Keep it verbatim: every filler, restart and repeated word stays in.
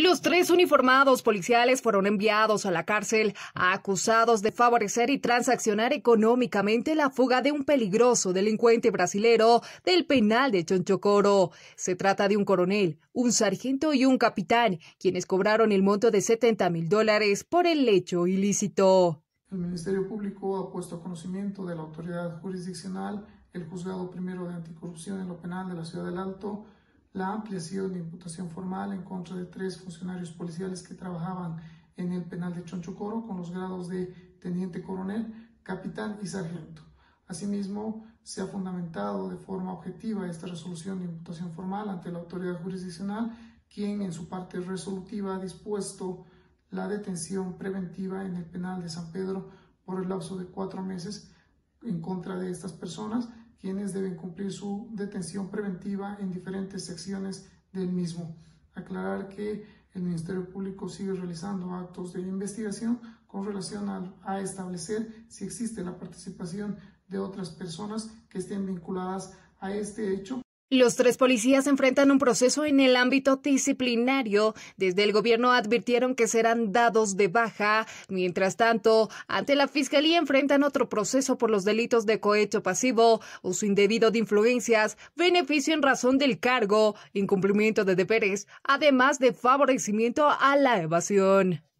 Los tres uniformados policiales fueron enviados a la cárcel acusados de favorecer y transaccionar económicamente la fuga de un peligroso delincuente brasilero del penal de Chonchocoro. Se trata de un coronel, un sargento y un capitán, quienes cobraron el monto de setenta mil dólares por el hecho ilícito. El Ministerio Público ha puesto a conocimiento de la autoridad jurisdiccional, el Juzgado Primero de Anticorrupción en lo Penal de la Ciudad del Alto, la ampliación de imputación formal en contra de tres funcionarios policiales que trabajaban en el penal de Chonchocoro con los grados de teniente coronel, capitán y sargento. Asimismo, se ha fundamentado de forma objetiva esta resolución de imputación formal ante la autoridad jurisdiccional, quien en su parte resolutiva ha dispuesto la detención preventiva en el penal de San Pedro por el lapso de cuatro meses en contra de estas personas, quienes deben cumplir su detención preventiva en diferentes secciones del mismo. Aclarar que el Ministerio Público sigue realizando actos de investigación con relación a, a establecer si existe la participación de otras personas que estén vinculadas a este hecho. Los tres policías enfrentan un proceso en el ámbito disciplinario. Desde el gobierno advirtieron que serán dados de baja. Mientras tanto, ante la Fiscalía enfrentan otro proceso por los delitos de cohecho pasivo, uso indebido de influencias, beneficio en razón del cargo, incumplimiento de deberes, además de favorecimiento a la evasión.